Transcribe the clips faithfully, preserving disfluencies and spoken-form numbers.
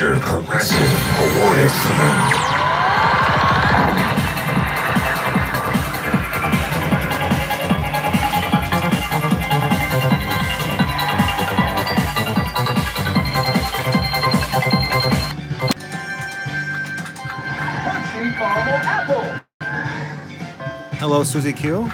Feature Progressive Awarded Cement. Hello, Susie Q.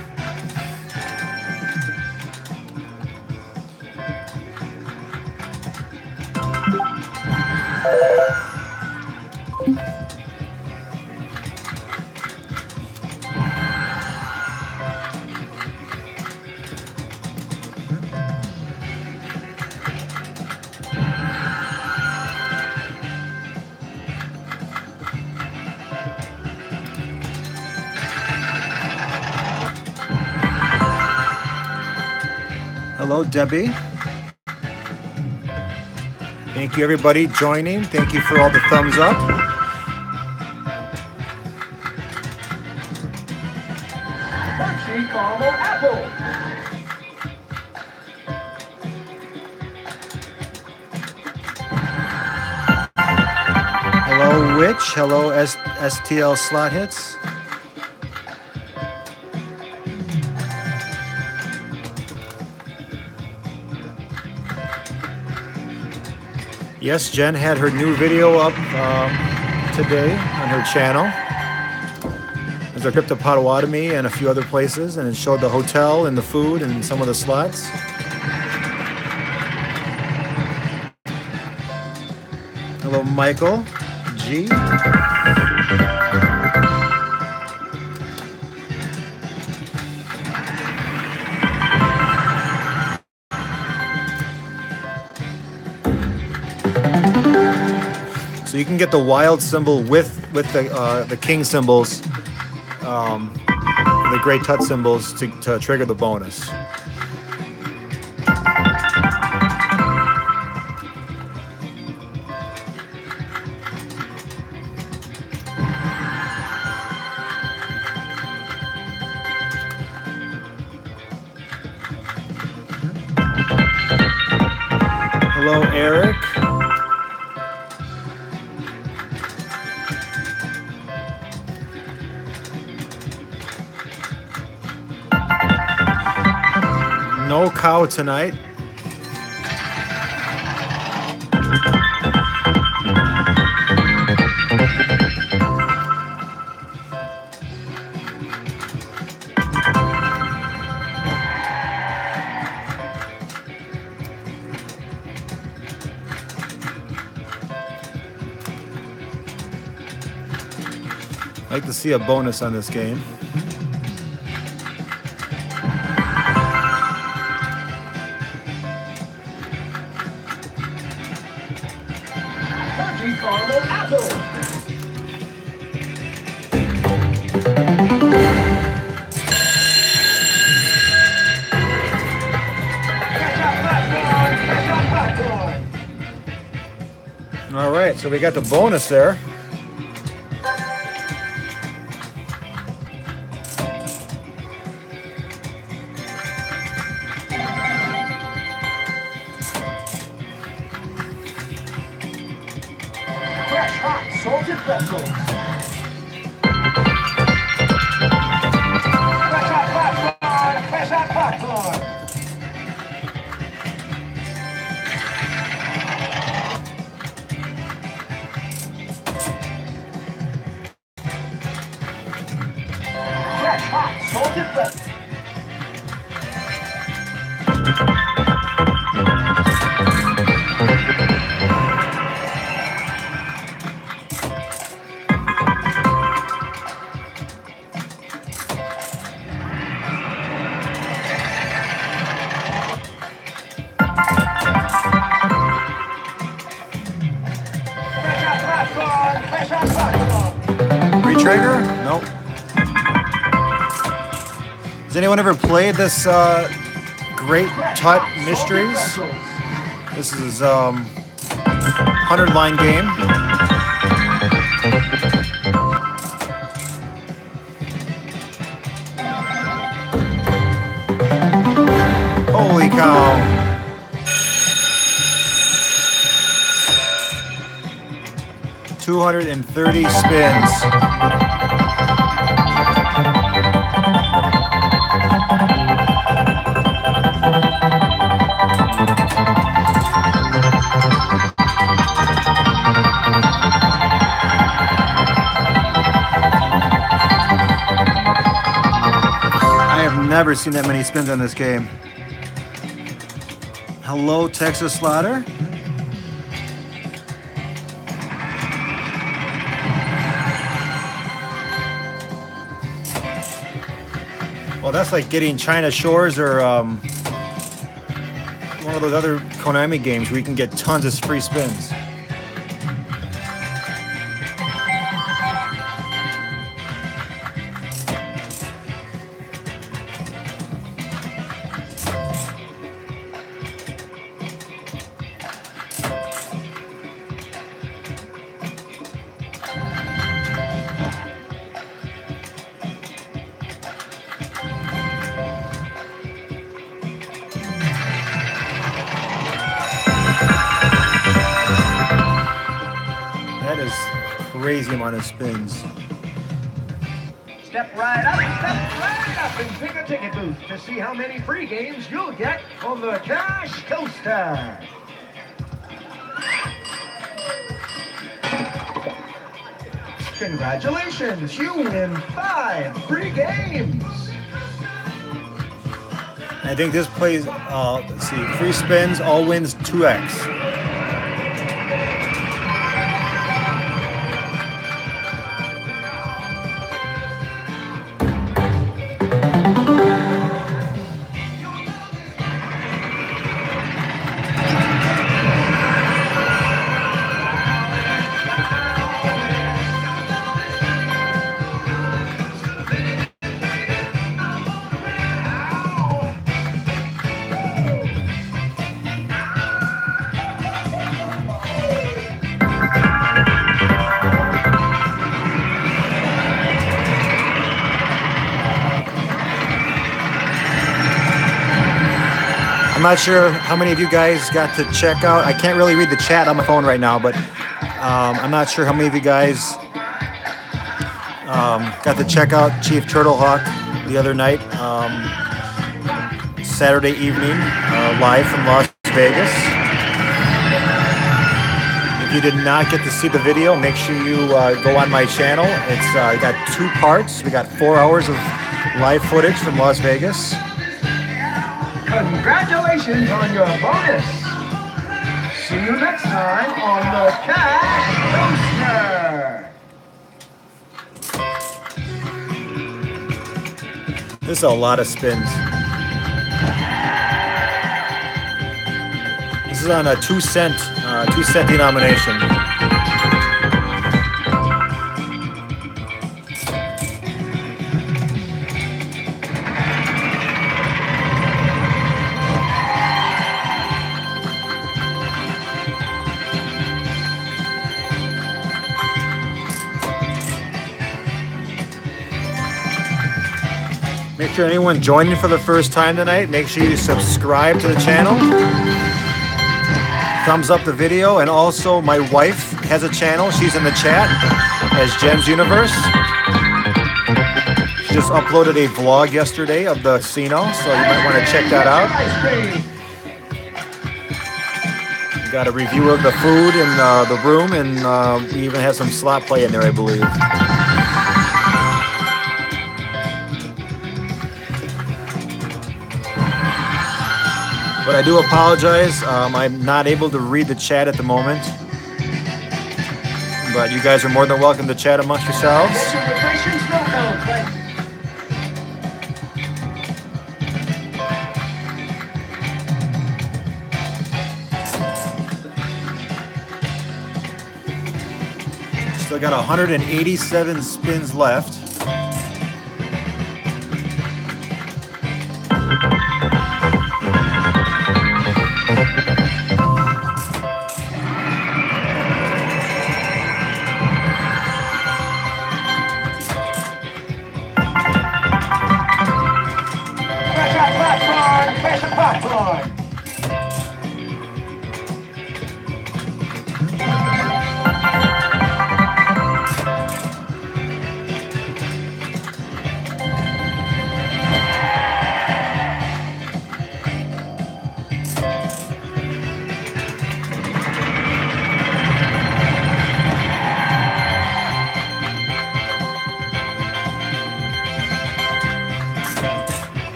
Hello, Debbie. Thank you, everybody joining. Thank you for all the thumbs up. Hello, Witch. Hello, S STL Slot Hits. Yes, Jen had her new video up um, today on her channel. There's a trip to Potawatomi and a few other places, and it showed the hotel and the food and some of the slots. Hello, Michael G. So you can get the wild symbol with with the uh, the king symbols, um, the great T U T symbols to, to trigger the bonus. Hello, Eric. No cow tonight. I'd like to see a bonus on this game. All right, so we got the bonus there. Retrigger? Nope. Has anyone ever played this uh, great T U T Mysteries? This is um, hundred line game. Holy cow. two hundred thirty spins. Never seen that many spins on this game. Hello, Texas Slaughter. Well, that's like getting China Shores or um, one of those other Konami games where you can get tons of free spins. Crazy amount of spins. Step right up, step right up and pick a ticket booth to see how many free games you'll get on the Cash Coaster. Congratulations, you win five free games. I think this plays, uh, let's see, free spins, all wins two X. I'm not sure how many of you guys got to check out. I can't really read the chat on my phone right now, but um, I'm not sure how many of you guys um, got to check out Chief Turtlehawk the other night, um, Saturday evening, uh, live from Las Vegas. If you did not get to see the video, make sure you uh, go on my channel. It's uh, got two parts. We got four hours of live footage from Las Vegas. Congratulations on your bonus. See you next time on the Cash Coaster. This is a lot of spins. This is on a two cent, uh, two cent denomination. Make sure anyone joining for the first time tonight, make sure you subscribe to the channel. Thumbs up the video, and also my wife has a channel. She's in the chat as Jen's Universe. She just uploaded a vlog yesterday of the casino, so you might want to check that out. We got a review of the food in uh, the room, and uh, we even have some slot play in there, I believe. But I do apologize. Um, I'm not able to read the chat at the moment. But you guys are more than welcome to chat amongst yourselves. Still got one hundred eighty-seven spins left.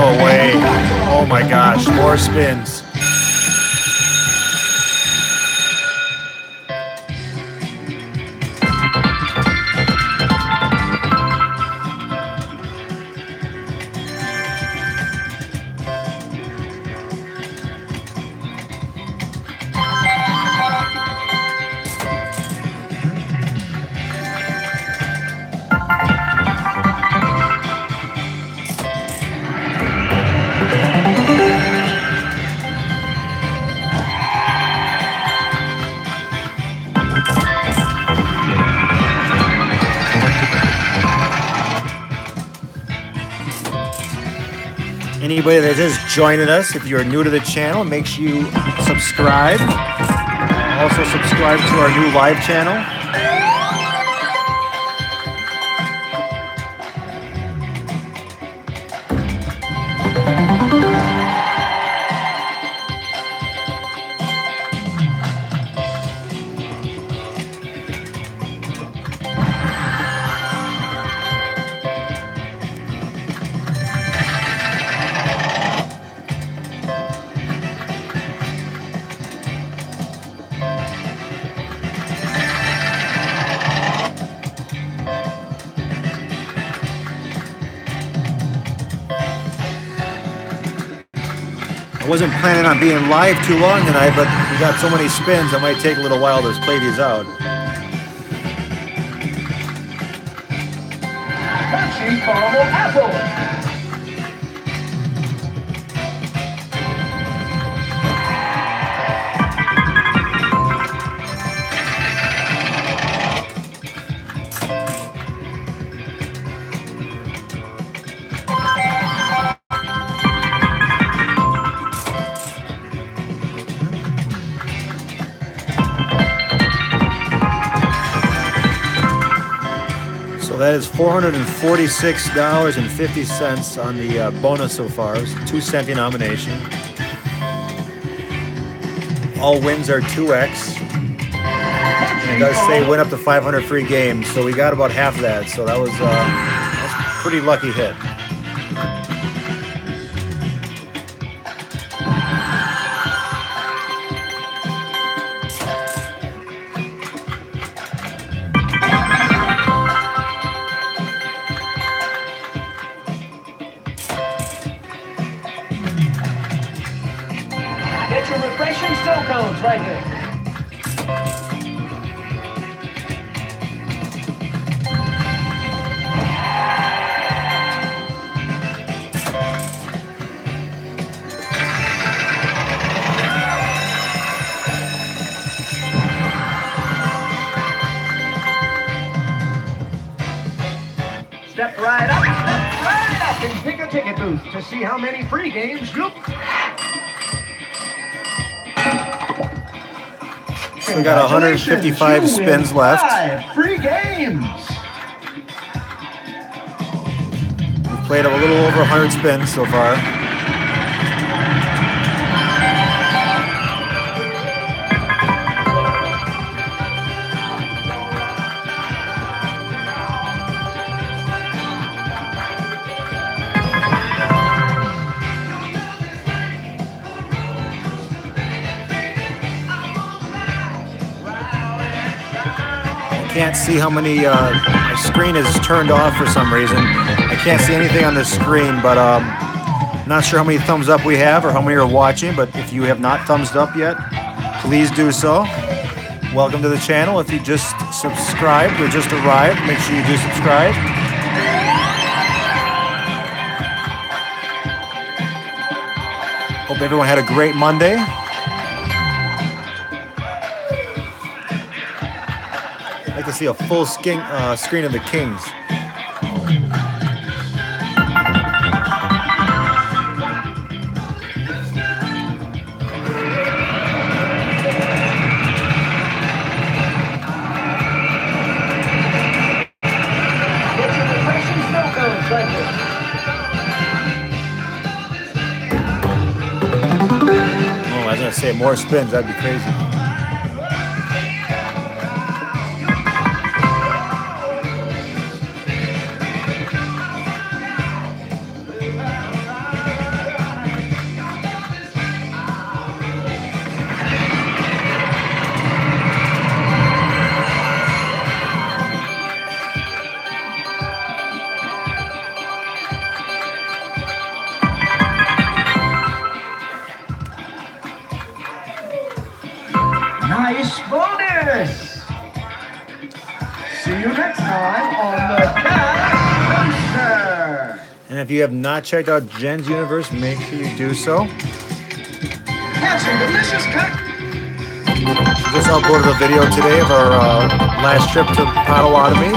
No way. Oh my gosh, more spins. Anybody that is joining us, if you're new to the channel, make sure you subscribe. Also subscribe to our new live channel. I wasn't planning on being live too long tonight, but we got so many spins, it might take a little while to play these out. Crunchy caramel apple. That is four hundred forty-six dollars and fifty cents on the uh, bonus so far. It's a two cent denomination. All wins are two X. And it does say win up to five hundred free games, so we got about half of that. So that was, uh, that's a pretty lucky hit. Get your refreshing snow cones right here. Step right up, step right up and pick a ticket booth to see how many free games you... So we got one hundred fifty-five spins left. Five free games. We've played a little over one hundred spins so far. Can't see how many, uh, my screen is turned off for some reason. I can't see anything on the screen, but um, not sure how many thumbs up we have or how many are watching, but if you have not thumbs up yet, please do so. Welcome to the channel. If you just subscribed or just arrived, make sure you do subscribe. Hope everyone had a great Monday. I'd like to see a full skin, uh, screen of the Kings. Oh, I was gonna say more spins, that'd be crazy. bonus. See you next time on the Cash Coaster. And if you have not checked out Jen's universe, make sure you do so. Have some delicious cut. Just uploaded a video today of our uh, last trip to Potawatomi.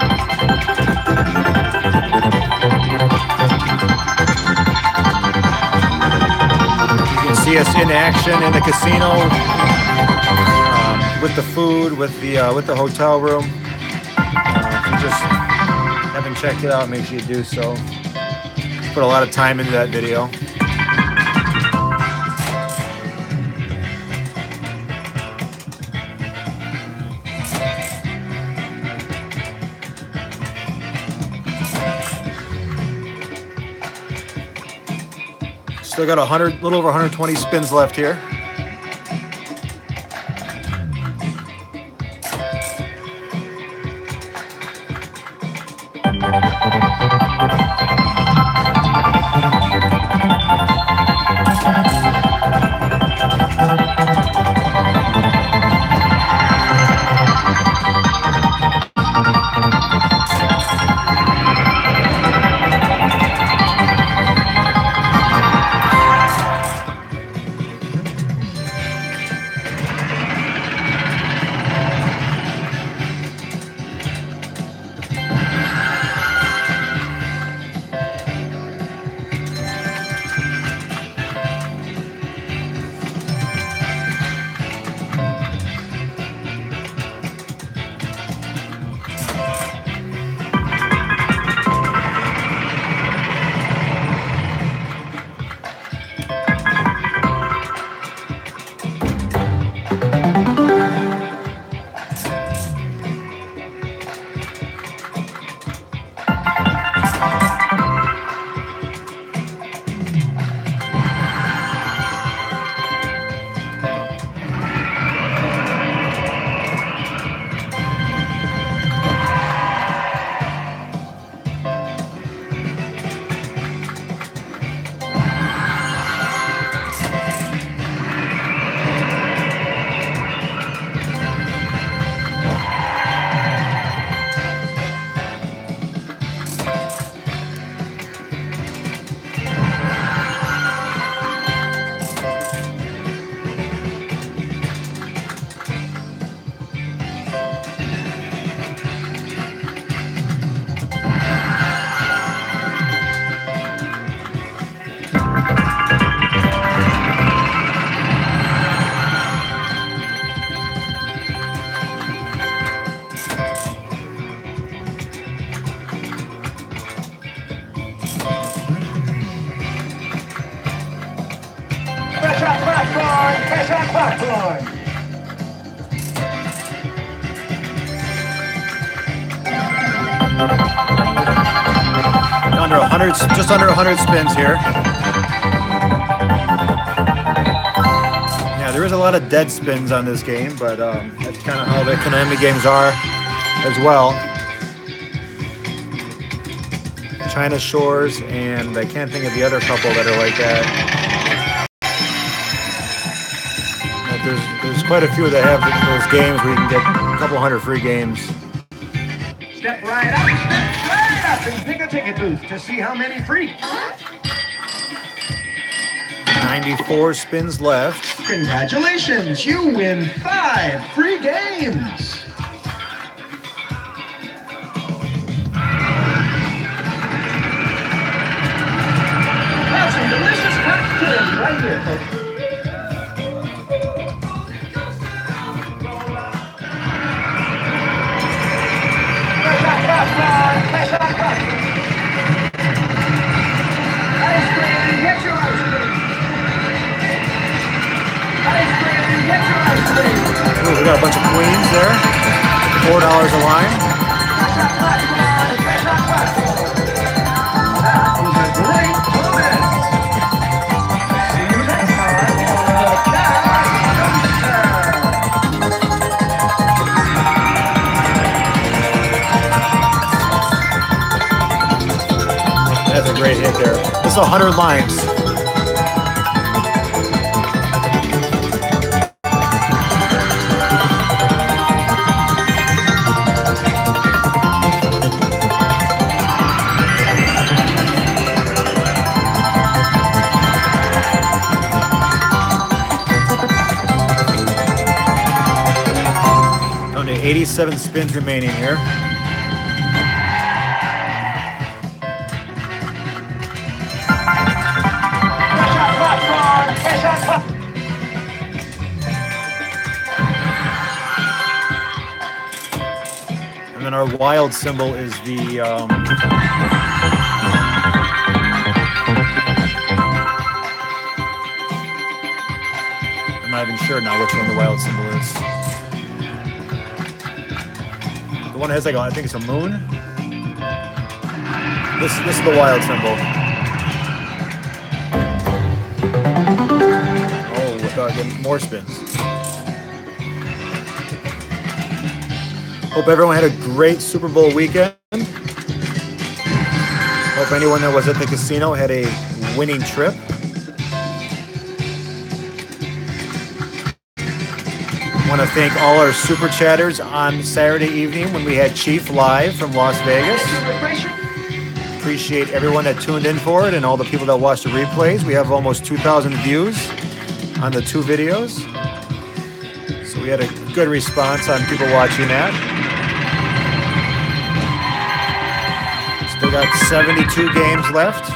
You can see us in action in the casino, um, with the food, with the uh, with the hotel room. Uh, if you just haven't checked it out, make sure you do so. Put a lot of time into that video. Still got a hundred, little over one hundred twenty spins left here. Under one hundred, just under one hundred spins here. Yeah, there is a lot of dead spins on this game, but um, that's kind of how the Konami games are as well. China Shores, and I can't think of the other couple that are like that. But there's, there's quite a few that have those games where you can get a couple hundred free games. Step right up, step right up and pick a ticket booth to see how many free. ninety-four spins left. Congratulations, you win five free games. That's some delicious cocktails right here, folks. Ooh, we got a bunch of queens there. Four dollars a line. That's a great hit there. That's a hundred lines. Down to eighty-seven spins remaining here. And then our wild symbol is the um, I'm not even sure now which one the wild symbol is. The one that has like a, I think it's a moon. This this is the wild symbol. Oh, without getting more spins. Hope everyone had a great Super Bowl weekend. Hope anyone that was at the casino had a winning trip. I want to thank all our super chatters on Saturday evening when we had Chief live from Las Vegas. Appreciate everyone that tuned in for it and all the people that watched the replays. We have almost two thousand views on the two videos. So we had a good response on people watching that. Still got seventy-two games left.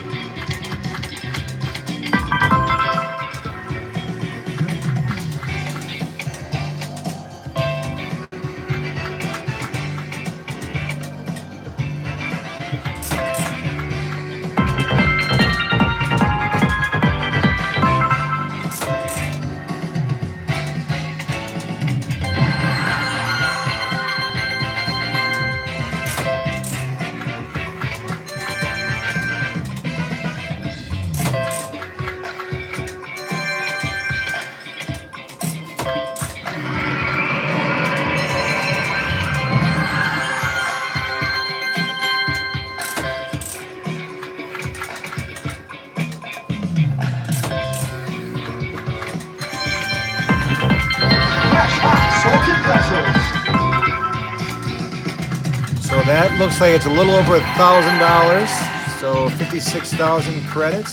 That looks like it's a little over a thousand dollars, so fifty-six thousand credits.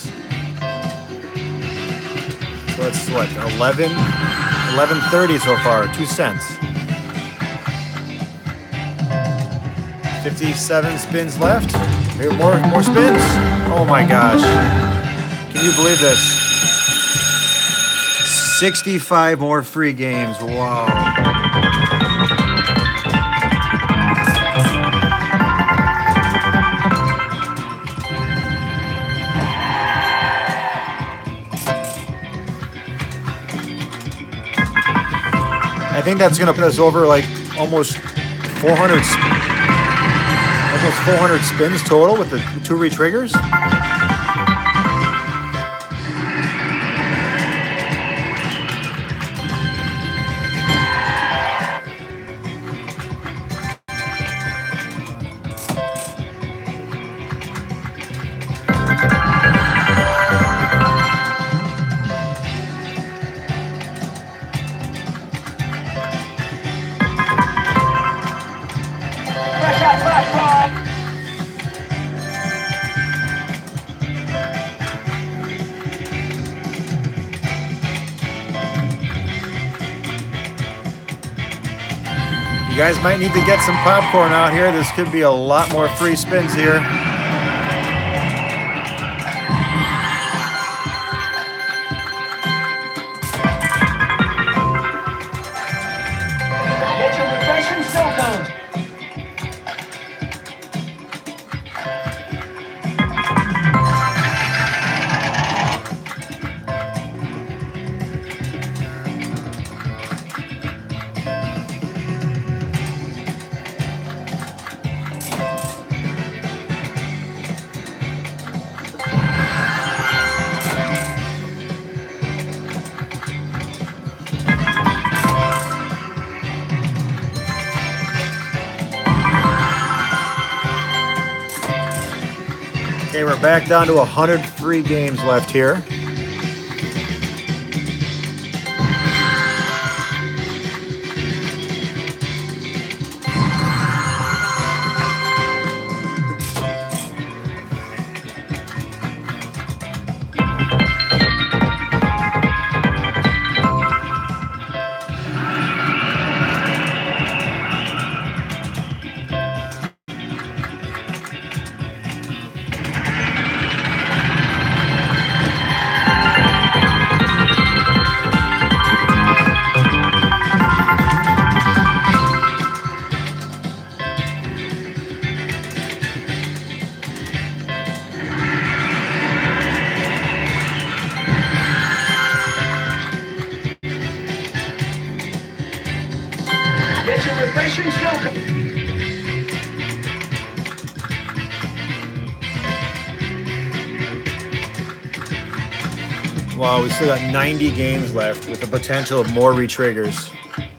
So it's what, eleven, eleven thirty so far, two cents. Fifty-seven spins left. Here, more, more spins. Oh my gosh! Can you believe this? Sixty-five more free games. Wow. I think that's going to put us over like almost four hundred, almost four hundred spins total with the two re-triggers. You guys might need to get some popcorn out here. This could be a lot more free spins here. Get your refreshing cell phone. Okay, we're back down to one hundred free games left here. There's a refreshing smoke. Wow, we still got ninety games left with the potential of more retriggers.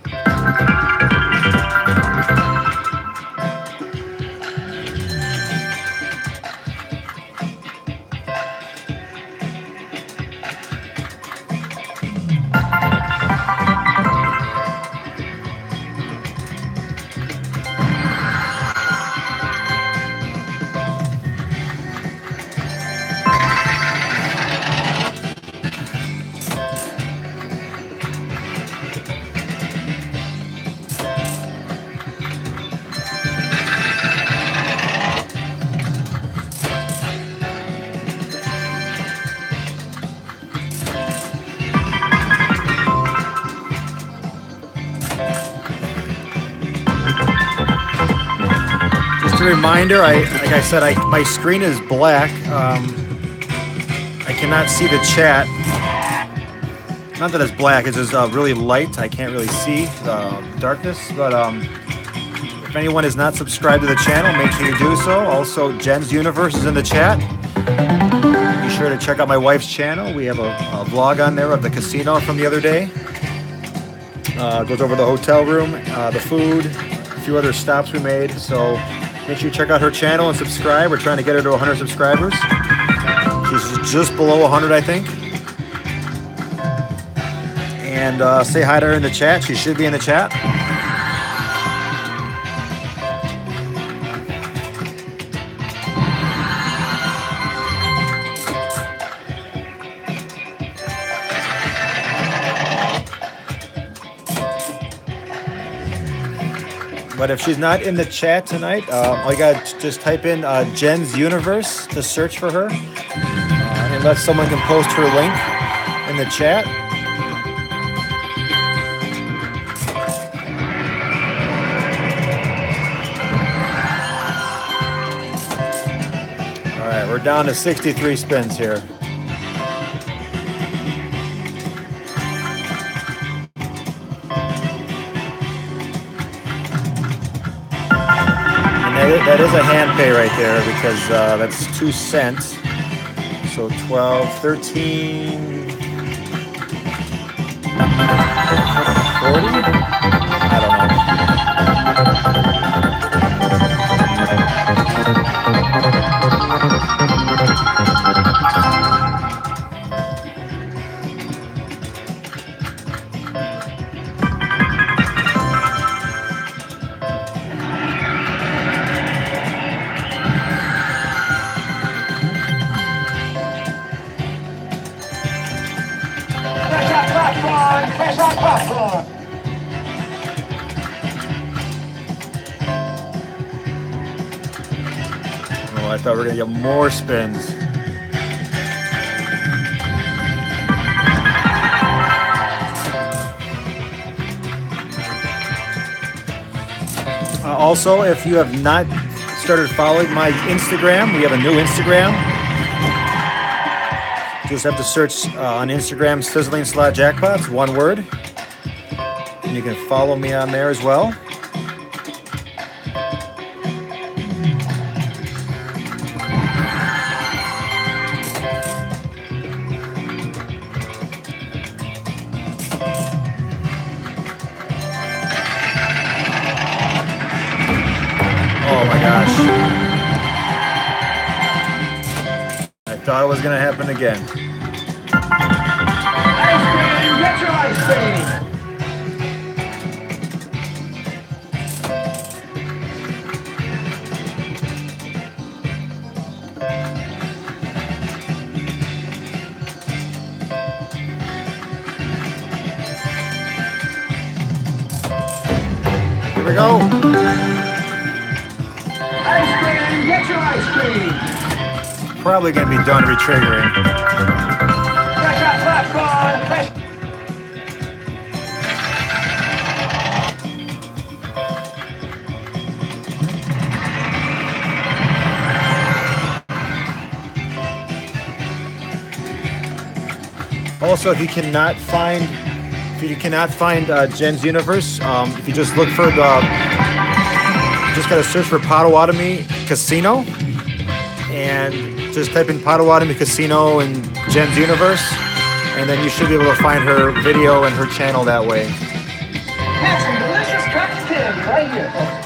Reminder, I like I said, I my screen is black. Um, I cannot see the chat. Not that it's black; it's just uh, really light. I can't really see the darkness. But um, if anyone is not subscribed to the channel, make sure you do so. Also, Jen's Universe is in the chat. Be sure to check out my wife's channel. We have a, a vlog on there of the casino from the other day. Uh, goes over the hotel room, uh, the food, a few other stops we made. So. Make sure you check out her channel and subscribe. We're trying to get her to one hundred subscribers. She's just below one hundred, I think. And uh, say hi to her in the chat. She should be in the chat. But if she's not in the chat tonight, uh, all you got to just type in uh, Jen's Universe to search for her. Uh, unless someone can post her link in the chat. All right, we're down to sixty-three spins here. That is a hand pay right there because uh, that's two cents. So twelve, thirteen, forty? I don't Oh, I thought we were gonna get more spins. Uh, also, if you have not started following my Instagram, we have a new Instagram. You just have to search uh, on Instagram, Sizzling Slot Jackpots, one word. And you can follow me on there as well. Oh my gosh. I thought it was going to happen again. Ice cream, get your ice cream. Here we go. Ice cream, get your ice cream. Probably going to be done retriggering. Fresh out popcorn, fresh. Also, if you cannot find If you cannot find uh, Jen's Universe, um, if you just look for the, just gotta search for Potawatomi Casino, and just type in Potawatomi Casino and Jen's Universe, and then you should be able to find her video and her channel that way. Have some delicious cotton candy right here, folks.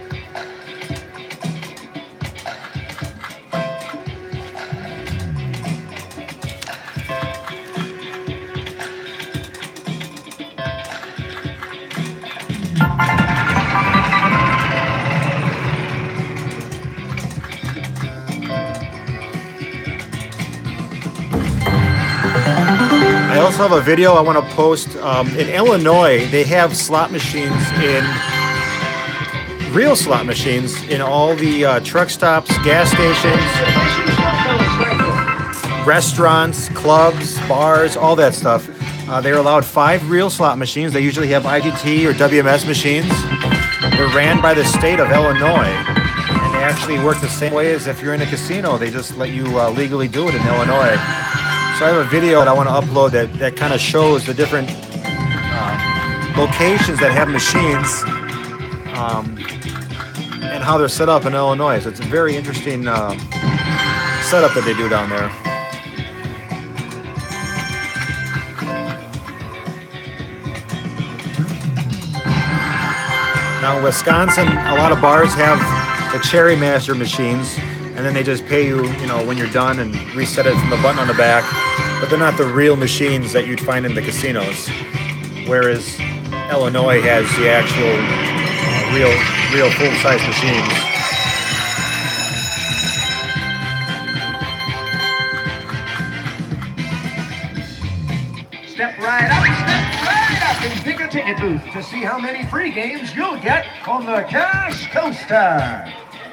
I also have a video I want to post. Um, in Illinois, they have slot machines in, real slot machines in all the uh, truck stops, gas stations, restaurants, clubs, bars, all that stuff. Uh, they're allowed five real slot machines. They usually have I G T or W M S machines. They're ran by the state of Illinois, and they actually work the same way as if you're in a casino. They just let you uh, legally do it in Illinois. So I have a video that I want to upload that, that kind of shows the different uh, locations that have machines um, and how they're set up in Illinois. So it's a very interesting uh, setup that they do down there. Now in Wisconsin, a lot of bars have the Cherry Master machines, and then they just pay you, you know, when you're done and reset it from the button on the back. But they're not the real machines that you'd find in the casinos. Whereas Illinois has the actual uh, real, real full-size machines. Step right up, step right up and pick a ticket booth to see how many free games you'll get on the Cash Coaster.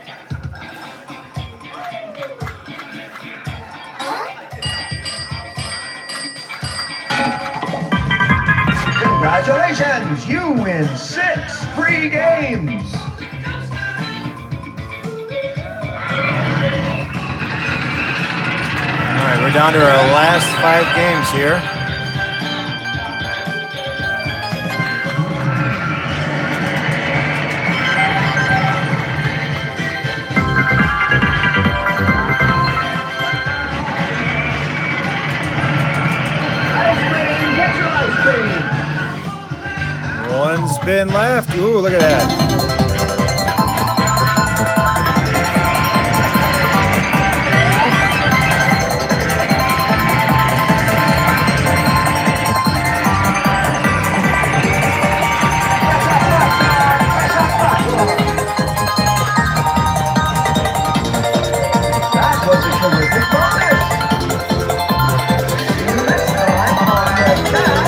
Congratulations, you win six free games. All right, we're down to our last five games here. One spin left. Ooh, look at that. That was a terrific bonus. See you next time on the Cash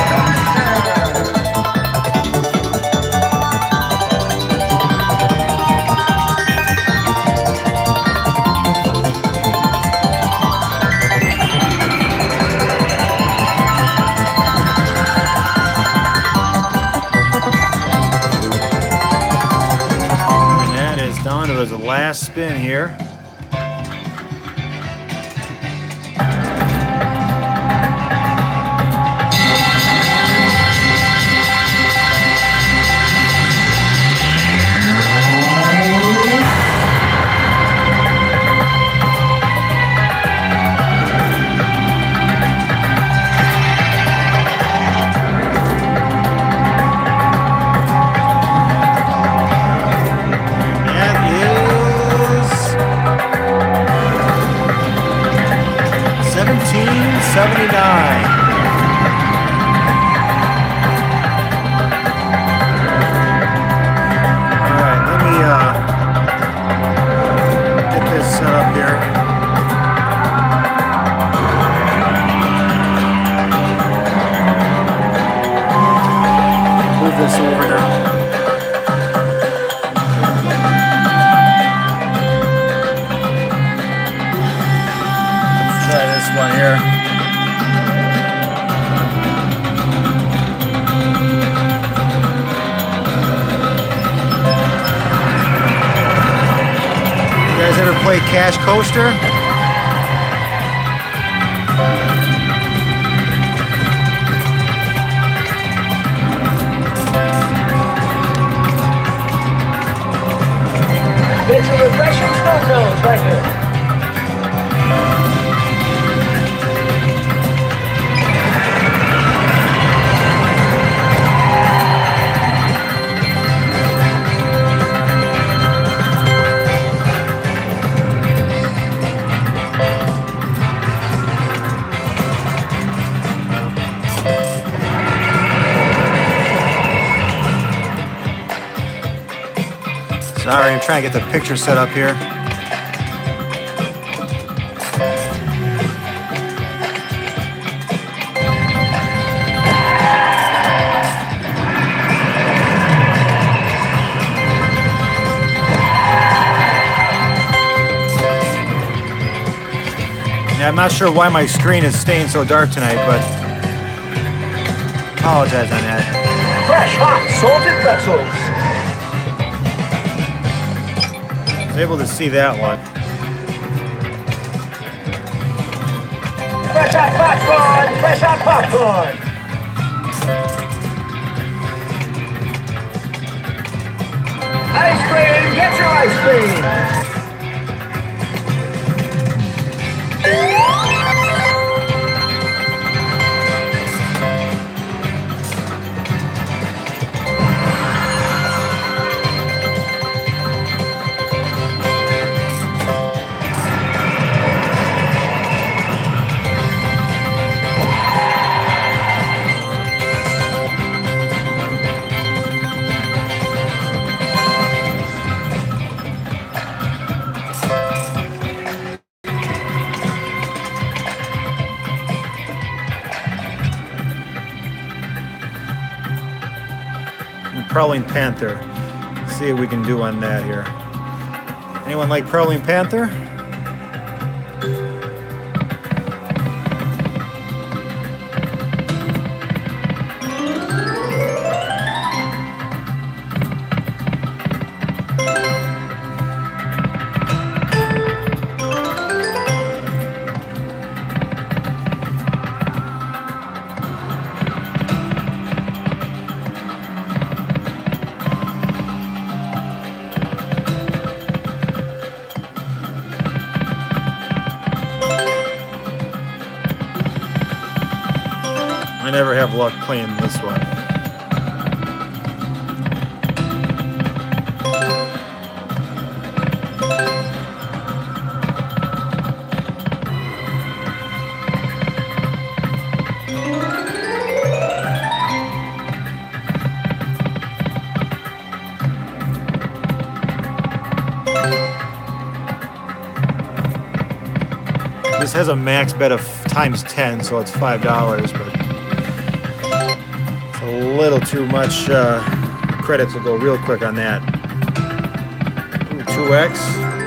Down to the last spin here. seventy-nine. All right, let me uh, get this set up here. Move this over here. Let's try this one here. You guys ever play Cash Coaster? bonus right here. Sorry, I'm trying to get the picture set up here. Yeah, I'm not sure why my screen is staying so dark tonight, but apologize on that. Fresh, hot, salted pretzels. Able to see that one. Fresh hot popcorn! Fresh hot popcorn! Ice cream! Get your ice cream! Prowling Panther. Let's see what we can do on that here. Anyone like Prowling Panther? I never have luck playing this one. This has a max bet of times ten, so it's five dollars, but it's a little too much uh, credits will go real quick on that. Ooh, two X.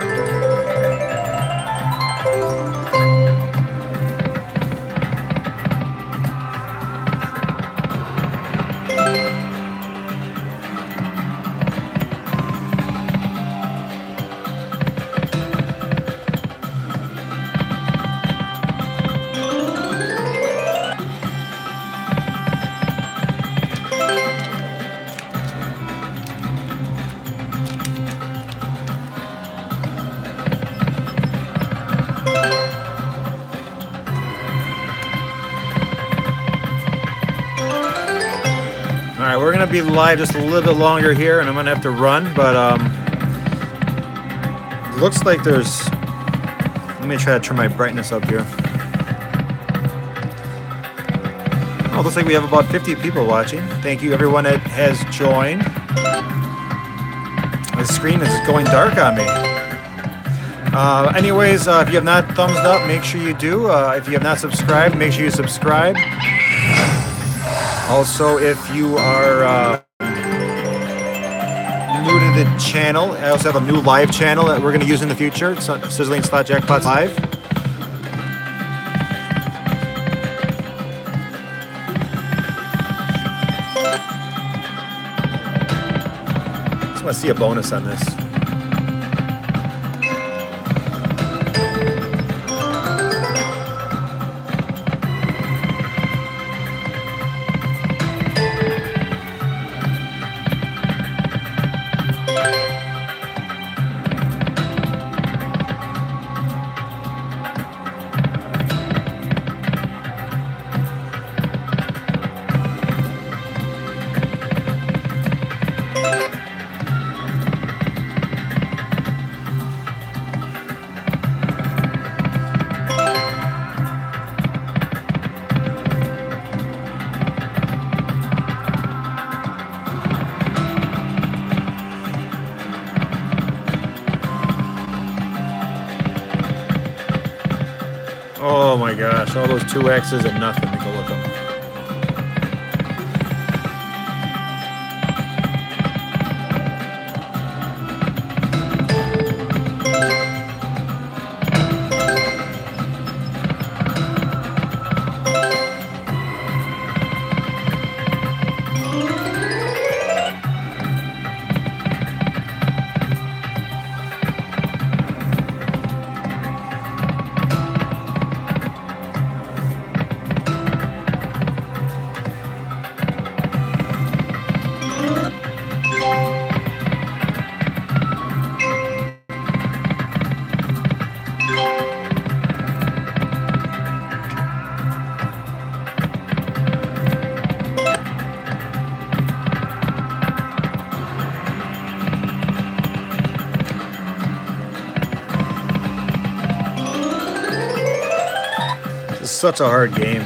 All right, we're gonna be live just a little bit longer here, and I'm gonna have to run, but um, looks like there's, let me try to turn my brightness up here. Oh, looks like we have about fifty people watching. Thank you everyone that has joined. The screen is going dark on me. Uh, anyways, uh, if you have not thumbs up, make sure you do. Uh, if you have not subscribed, make sure you subscribe. Also, if you are uh, new to the channel, I also have a new live channel that we're going to use in the future. It's Sizzling Slot Jackpots Live. Just want to see a bonus on this. Oh my gosh, all those two X's and nothing to go with them. Such a hard game.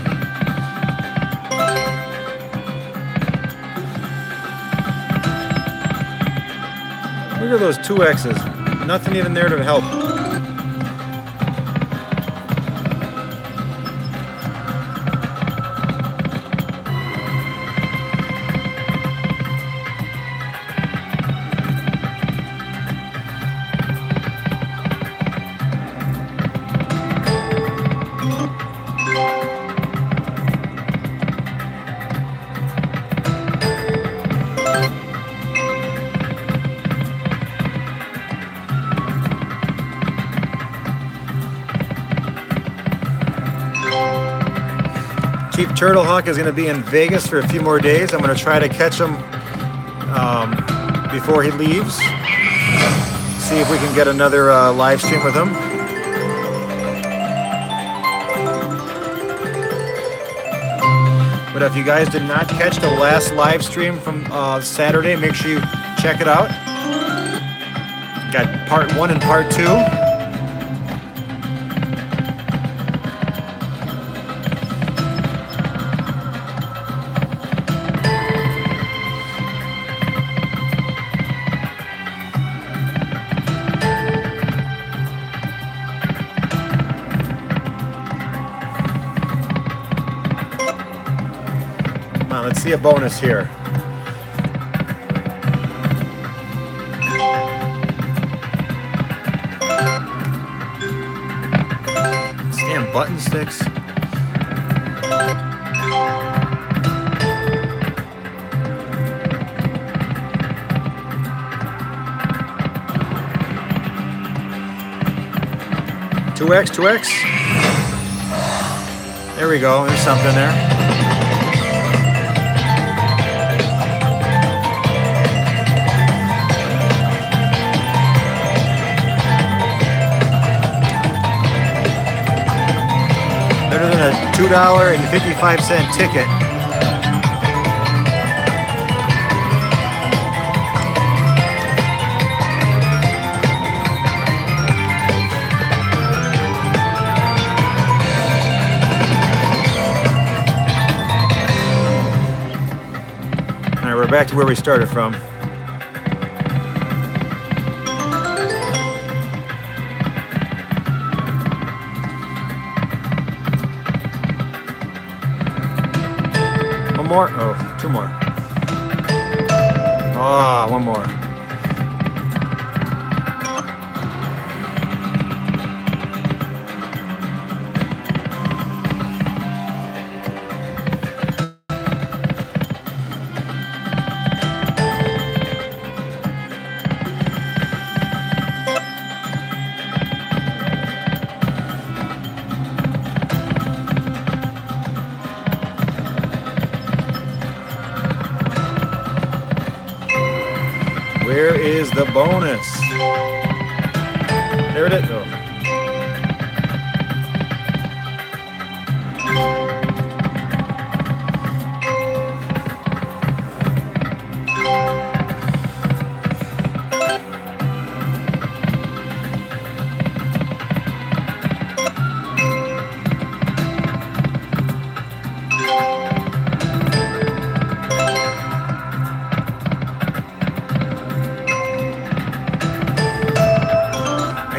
Look at those two X's. Nothing even there to help. Chief Turtlehawk is going to be in Vegas for a few more days. I'm going to try to catch him um, before he leaves. See if we can get another uh, live stream with him. But if you guys did not catch the last live stream from uh, Saturday, make sure you check it out. Got part one and part two. Let's see a bonus here. Damn button sticks. two X, two X. There we go, there's something there. Better than a two dollars and fifty-five cent ticket. All right, we're back to where we started from. More? Oh, two more. Ah, oh, one more. Where is the bonus? There it is. Oh.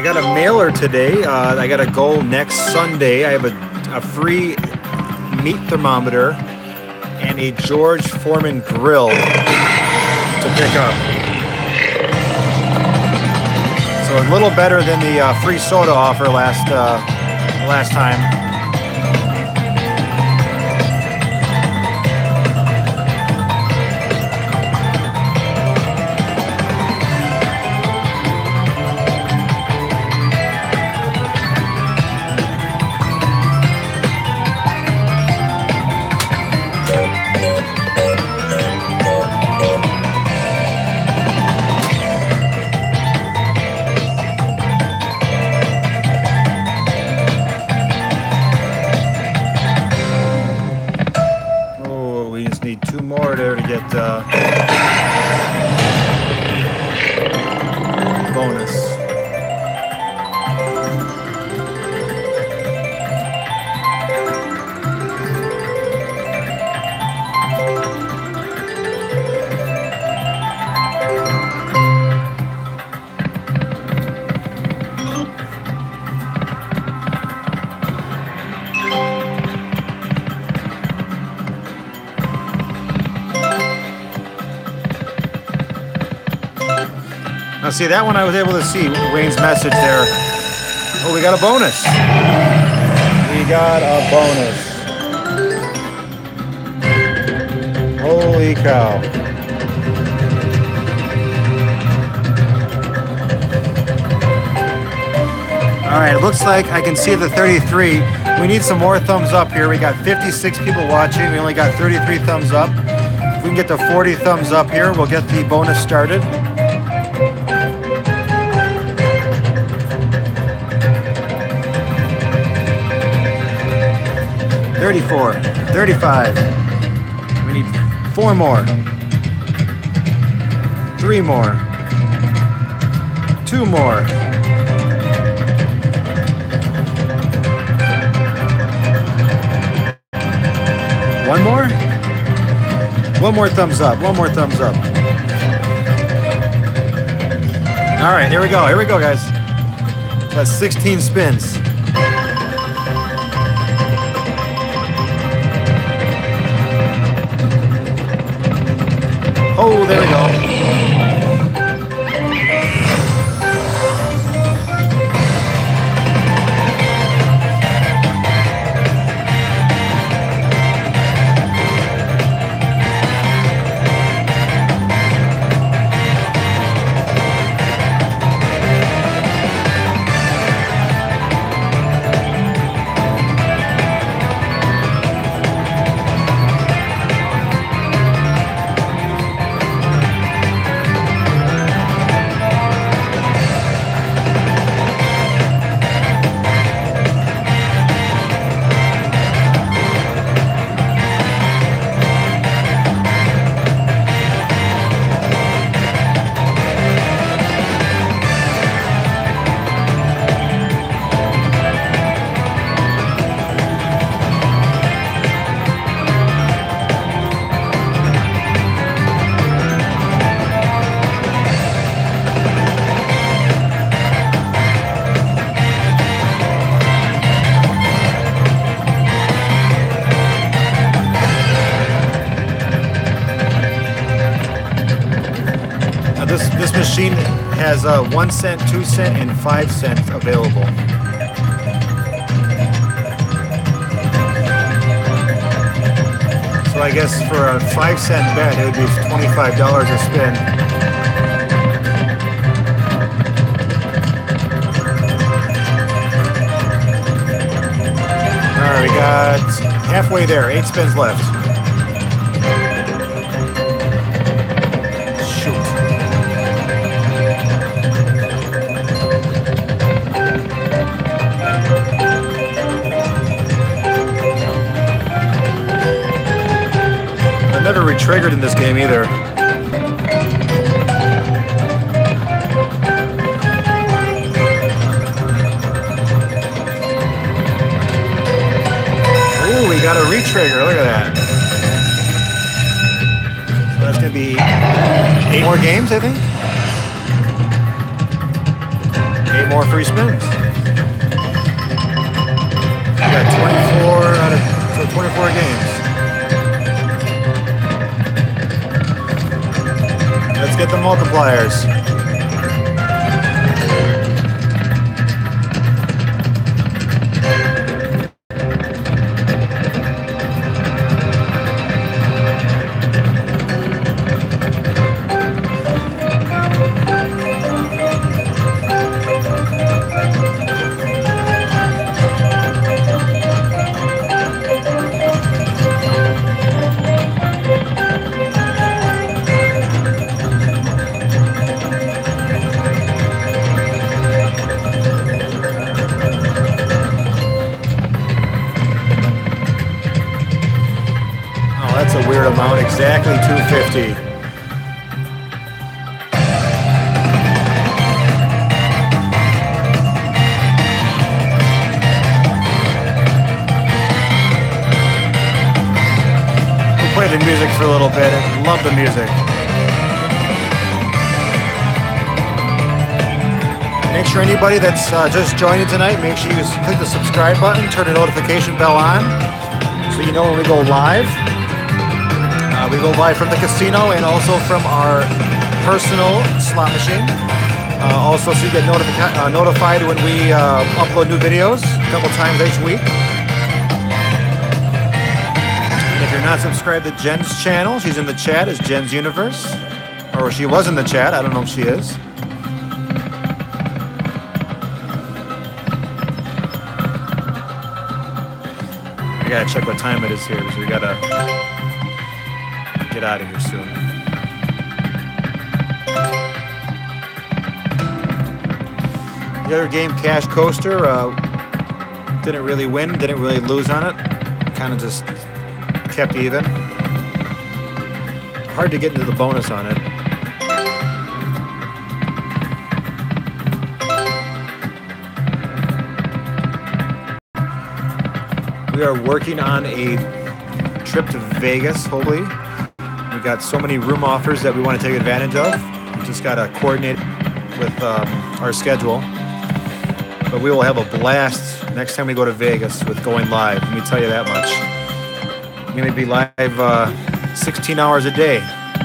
got a mailer today. Uh, I got a goal next Sunday. I have a, a free meat thermometer and a George Foreman grill to pick up. So a little better than the uh, free soda offer last uh, last time. Uh, bonus. Now see, that one I was able to see Wayne's message there. Oh, we got a bonus. We got a bonus. Holy cow. All right, it looks like I can see the thirty-three. We need some more thumbs up here. We got fifty-six people watching. We only got thirty-three thumbs up. If we can get to forty thumbs up here, we'll get the bonus started. thirty-four, thirty-five. We need four more. Three more. Two more. One more? One more thumbs up. One more thumbs up. All right, here we go. Here we go, guys. That's sixteen spins. Oh, there we go. This, this machine has uh, one cent, two cent, and five cents available. So I guess for a five cent bet, it would be twenty-five dollars a spin. All right, we got halfway there, eight spins left. Never re-triggered in this game either. Ooh, we got a re-trigger. Look at that. So that's going to be eight more games, I think. Eight get more free spins. We got twenty-four out of so twenty-four games. Let's get the multipliers. Amount exactly two fifty. We'll play the music for a little bit. I love the music. Make sure anybody that's uh, just joining tonight, make sure you click the subscribe button, turn the notification bell on so you know when we go live. Uh, we go live from the casino and also from our personal slot machine. Uh, also, so you get notifi uh, notified when we uh, upload new videos a couple times each week. And if you're not subscribed to Jen's channel, she's in the chat as Jen's Universe. Or she was in the chat. I don't know if she is. I gotta check what time it is here because we gotta get out of here soon. The other game, Cash Coaster, uh, didn't really win, didn't really lose on it. Kind of just kept even. Hard to get into the bonus on it. We are working on a trip to Vegas, hopefully. We got so many room offers that we want to take advantage of. We just got to coordinate with um, our schedule. But we will have a blast next time we go to Vegas with going live. Let me tell you that much. We're going to be live uh, sixteen hours a day.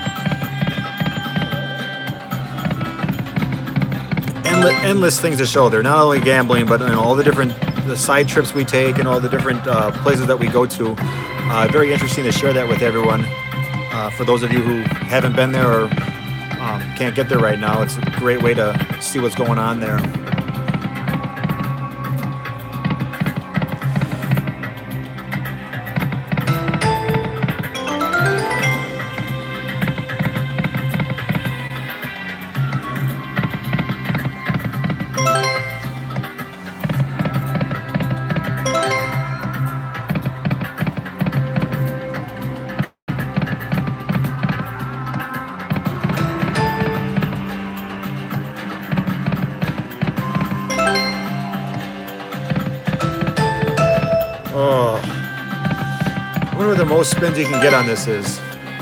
Endless, endless things to show there. Not only gambling, but you know, all the different the side trips we take and all the different uh, places that we go to. Uh, very interesting to share that with everyone. Uh, for those of you who haven't been there or um, can't get there right now, it's a great way to see what's going on there. The most spins you can get on this is.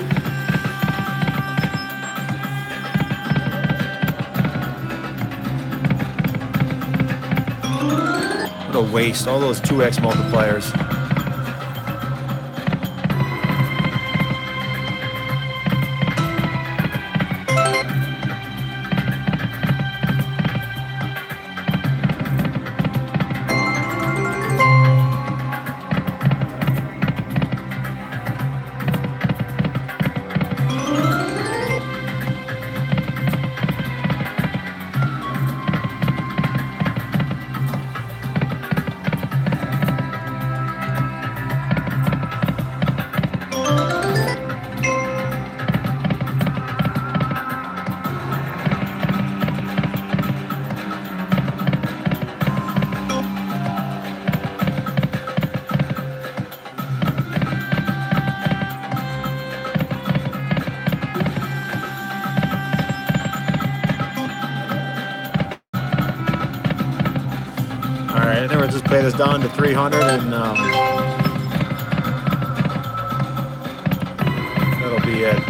What a waste, all those two X multipliers. I think we'll just play this down to three hundred and um, that'll be it.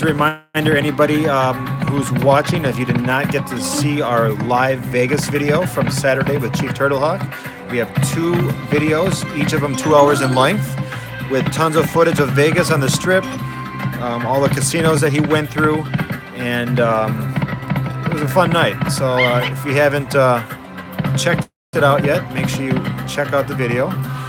a reminder, anybody um, who's watching, if you did not get to see our live Vegas video from Saturday with Chief Turtlehawk, we have two videos, each of them two hours in length, with tons of footage of Vegas on the Strip, um, all the casinos that he went through, and um, it was a fun night. So uh, if you haven't uh, checked it out yet, make sure you check out the video.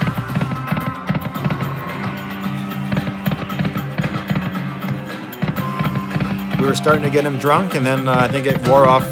We were starting to get him drunk, and then uh, I think it wore off.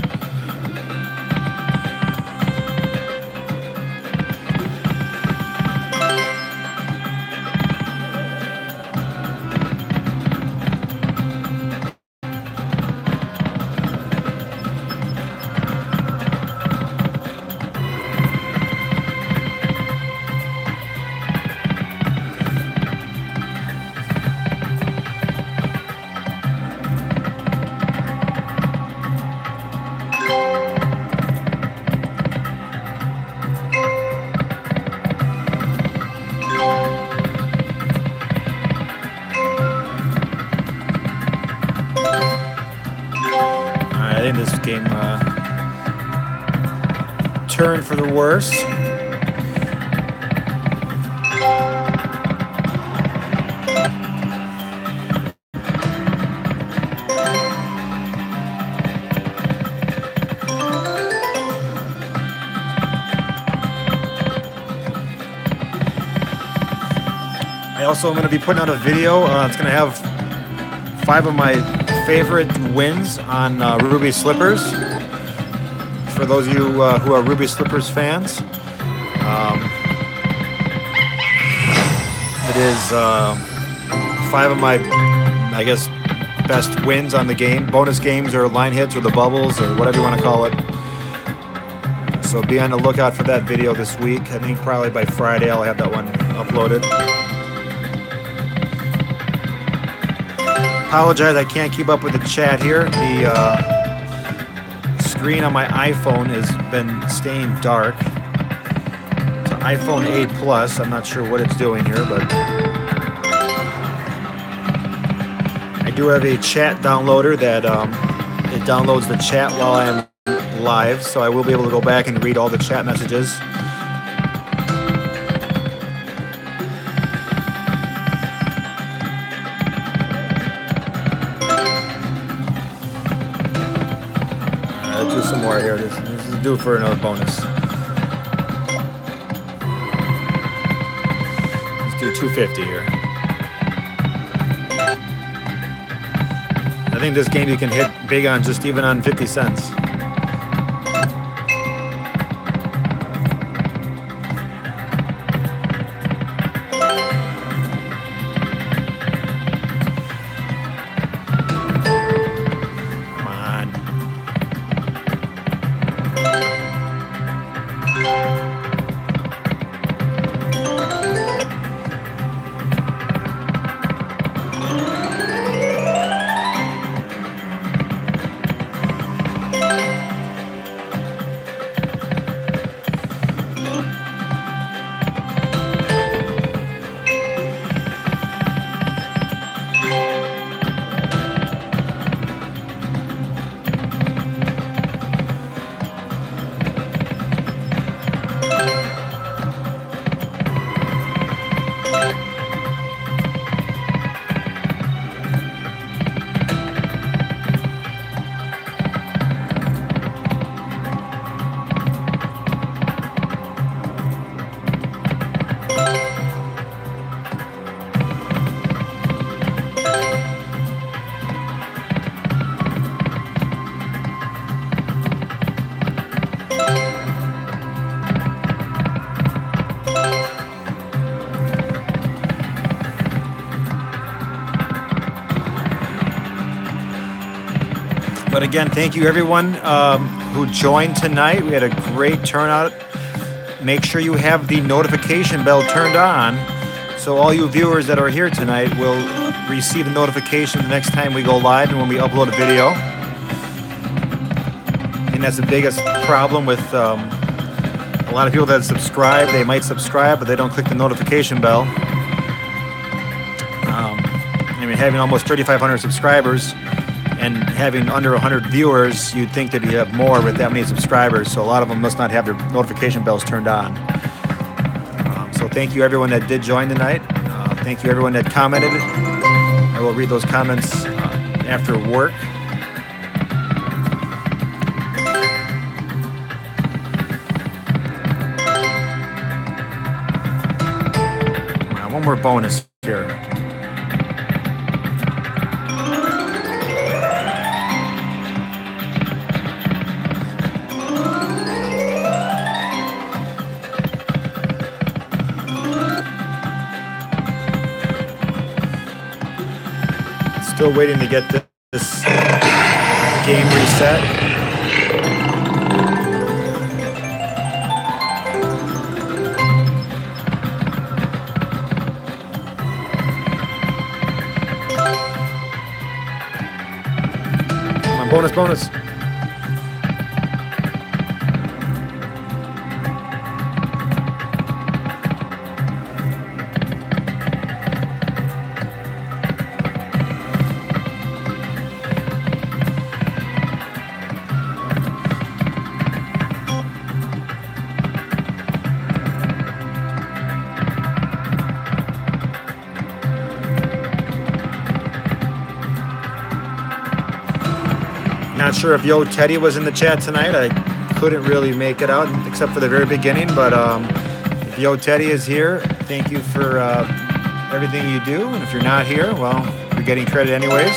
This game uh, turned for the worse. I also am going to be putting out a video. Uh, it's going to have five of my favorite wins on uh, Ruby Slippers. For those of you uh, who are Ruby Slippers fans, um, it is uh, five of my, I guess, best wins on the game. Bonus games or line hits or the bubbles or whatever you want to call it. So be on the lookout for that video this week. I think probably by Friday I'll have that one uploaded. Apologize, I can't keep up with the chat here. The uh, screen on my iPhone has been staying dark. It's an iPhone eight Plus. I'm not sure what it's doing here, but I do have a chat downloader that um, it downloads the chat while I am live, so I will be able to go back and read all the chat messages. Some more here. This, this is due for another bonus. Let's do two fifty here. I think this game you can hit big on just even on fifty cents. But again, thank you everyone um, who joined tonight. We had a great turnout. Make sure you have the notification bell turned on so all you viewers that are here tonight will receive a notification the next time we go live and when we upload a video. And that's the biggest problem with um, a lot of people that subscribe. They might subscribe, but they don't click the notification bell. Um, mean, having almost thirty-five hundred subscribers and having under one hundred viewers, you'd think that you have more with that many subscribers. So a lot of them must not have their notification bells turned on. Um, so thank you everyone that did join tonight. Uh, thank you everyone that commented. I will read those comments uh, after work. Uh, one more bonus here. Still waiting to get this game reset. Come on, bonus, bonus. Not sure if Yo Teddy was in the chat tonight. I couldn't really make it out except for the very beginning, but um, if Yo Teddy is here, thank you for uh, everything you do. And if you're not here, well, you're getting credit anyways.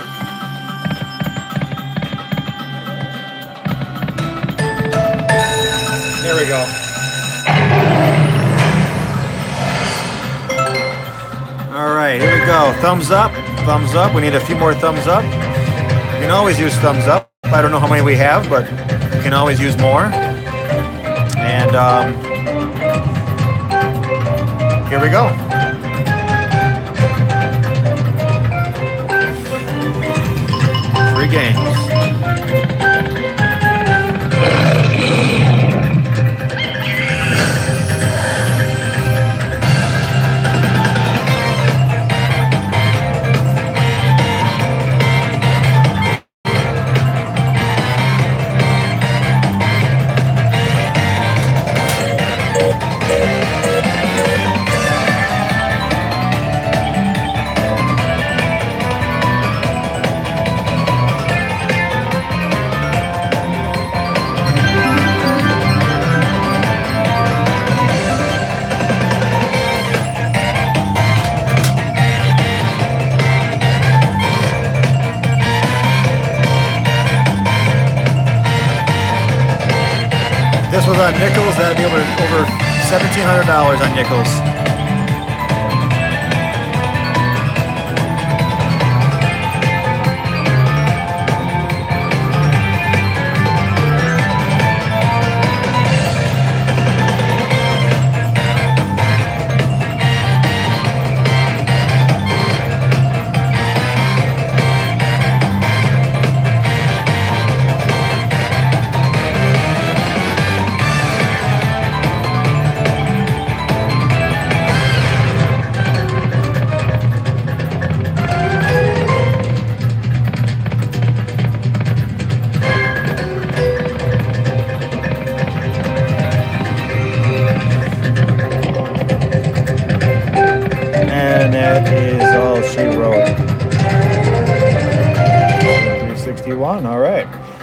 There we go. All right, here we go. Thumbs up, thumbs up. We need a few more thumbs up. You can always use thumbs up. I don't know how many we have, but you can always use more. And um, here we go. Free games. This was on nickels. That'd be over over seventeen hundred dollars on nickels. And that is all she wrote. three sixty-one, all right.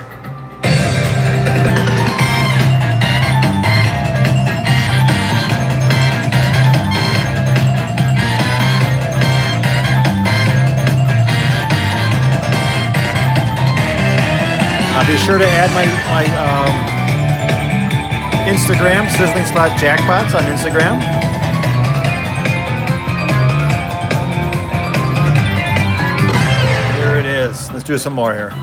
Uh, be sure to add my, my um, Instagram, Sizzling Slot Jackpots on Instagram. Let's do some more here.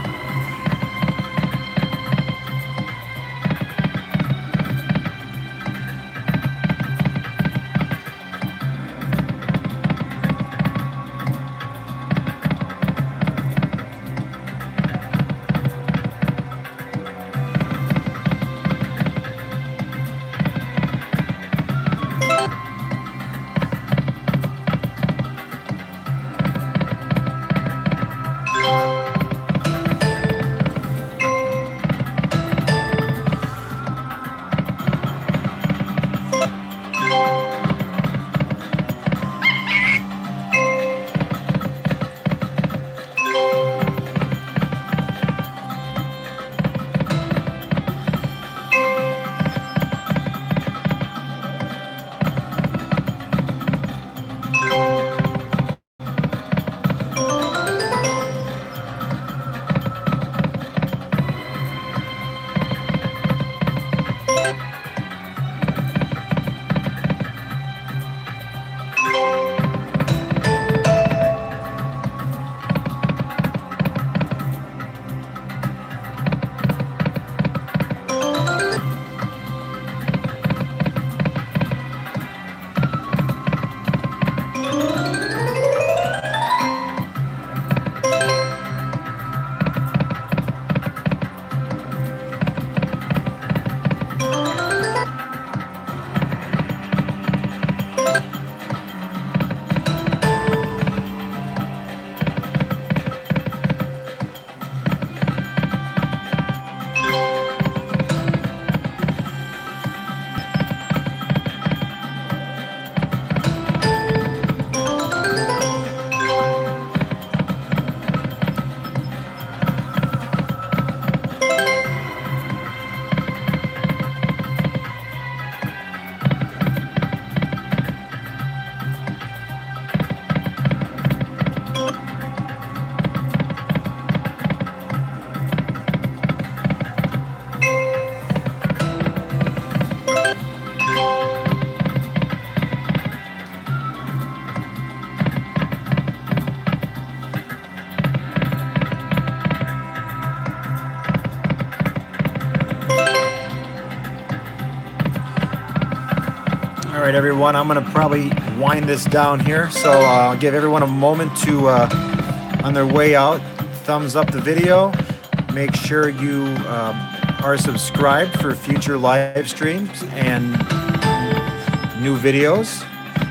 All right, everyone, I'm going to probably wind this down here. So uh, I'll give everyone a moment to, uh, on their way out, thumbs up the video. Make sure you um, are subscribed for future live streams and new videos.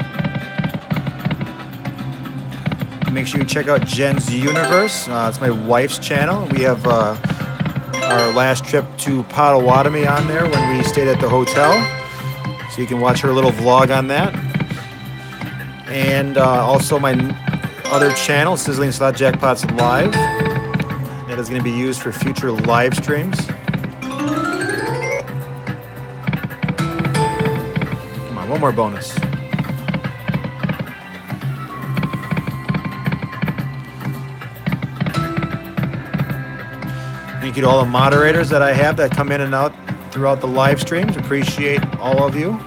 Make sure you check out Jen's Universe. Uh, it's my wife's channel. We have uh, our last trip to Potawatomi on there when we stayed at the hotel. So you can watch her little vlog on that. And uh, also my other channel, Sizzling Slot Jackpots Live. That is going to be used for future live streams. Come on, one more bonus. Thank you to all the moderators that I have that come in and out throughout the live streams. Appreciate all of you.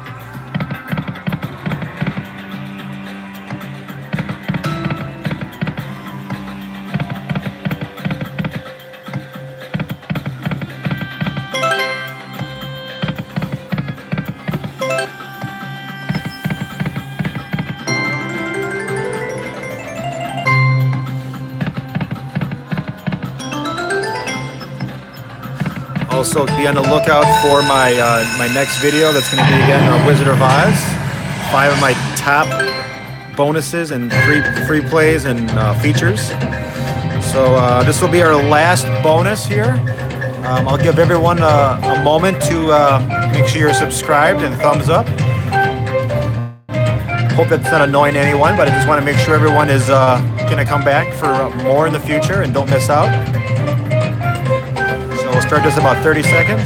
Also, be on the lookout for my uh, my next video. That's going to be again uh, Wizard of Oz. Five of my top bonuses and free free plays and uh, features. So uh, this will be our last bonus here. Um, I'll give everyone a, a moment to uh, make sure you're subscribed and thumbs up. Hope that's not annoying to anyone, but I just want to make sure everyone is uh, going to come back for more in the future and don't miss out. We'll start this in about thirty seconds.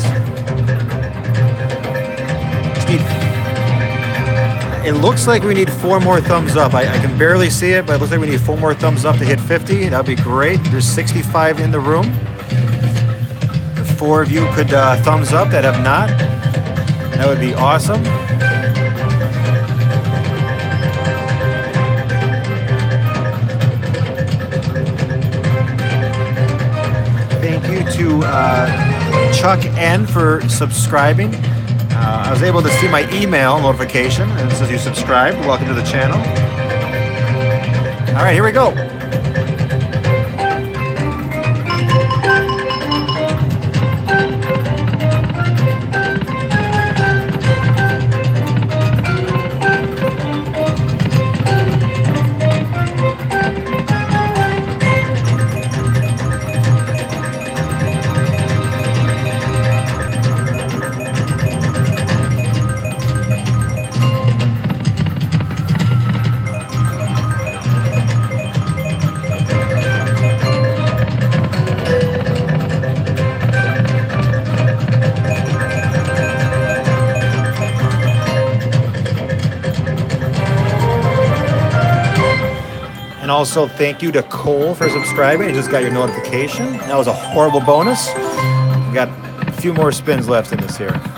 It looks like we need four more thumbs up. I, I can barely see it, but it looks like we need four more thumbs up to hit fifty. That'd be great. There's sixty-five in the room. If four of you could uh, thumbs up that have not, that would be awesome. To uh, Chuck N for subscribing. Uh, I was able to see my email notification and it says you subscribed. Welcome to the channel. All right, here we go. And also thank you to Cole for subscribing. You just got your notification. That was a horrible bonus. We got a few more spins left in this here.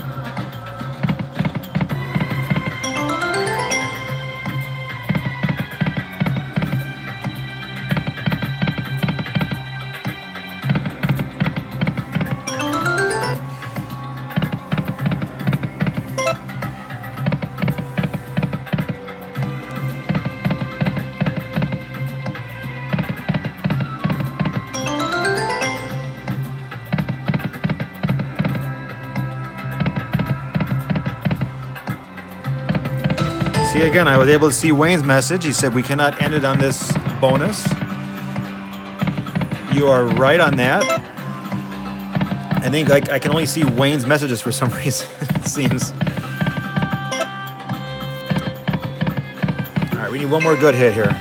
See, again, I was able to see Wayne's message. He said we cannot end it on this bonus. You are right on that. I think like I can only see Wayne's messages for some reason, it seems. All right, we need one more good hit here.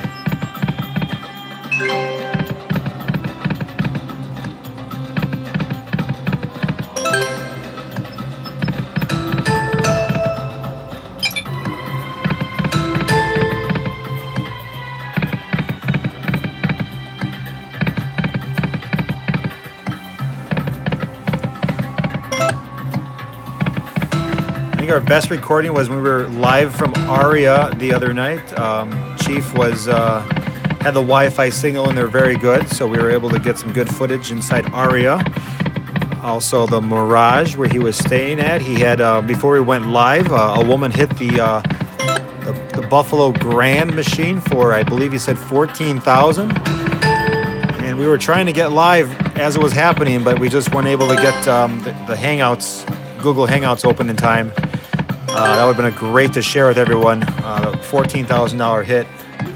I think our best recording was when we were live from Aria the other night. Um, Chief was uh, had the Wi-Fi signal and they're very good, so we were able to get some good footage inside Aria. Also, the Mirage where he was staying at. He had uh, before we went live, uh, a woman hit the, uh, the the Buffalo Grand machine for, I believe he said fourteen thousand. And we were trying to get live as it was happening, but we just weren't able to get um, the, the Hangouts, Google Hangouts open in time. Uh, that would have been a great to share with everyone. Uh, fourteen thousand dollar hit.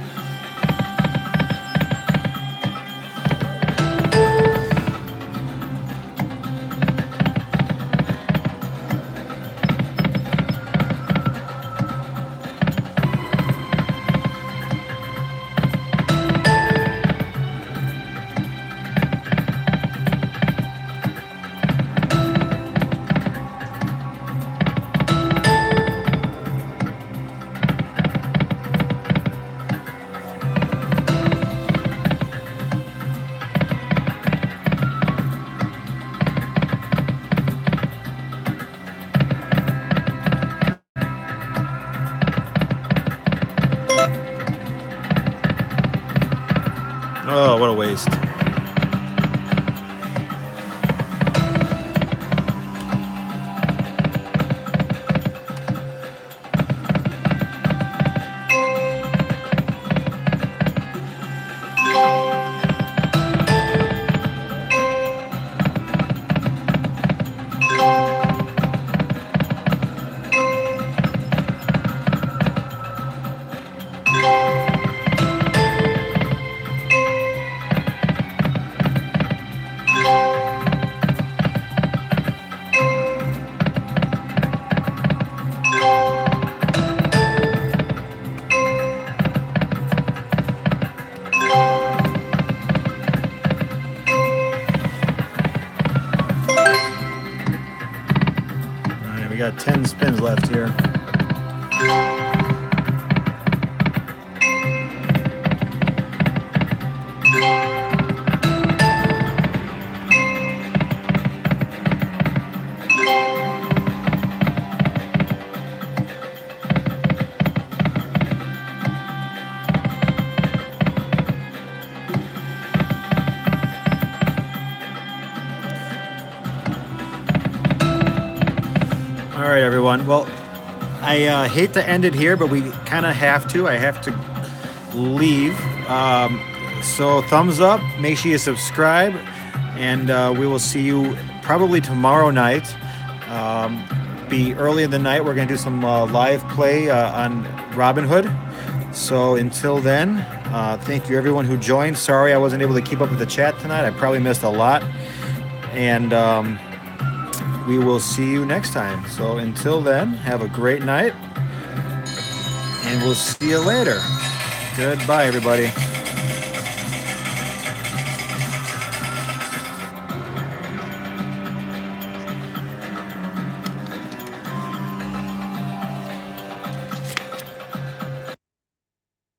Oh, what a waste. We got ten spins left here. All right, everyone. Well, I uh, hate to end it here, but we kind of have to. I have to leave. Um, so thumbs up. Make sure you subscribe. And uh, we will see you probably tomorrow night. Um, be early in the night. We're going to do some uh, live play uh, on Robinhood. So until then, uh, thank you, everyone who joined. Sorry I wasn't able to keep up with the chat tonight. I probably missed a lot. And... Um, we will see you next time. So until then, have a great night, and we'll see you later. Goodbye, everybody.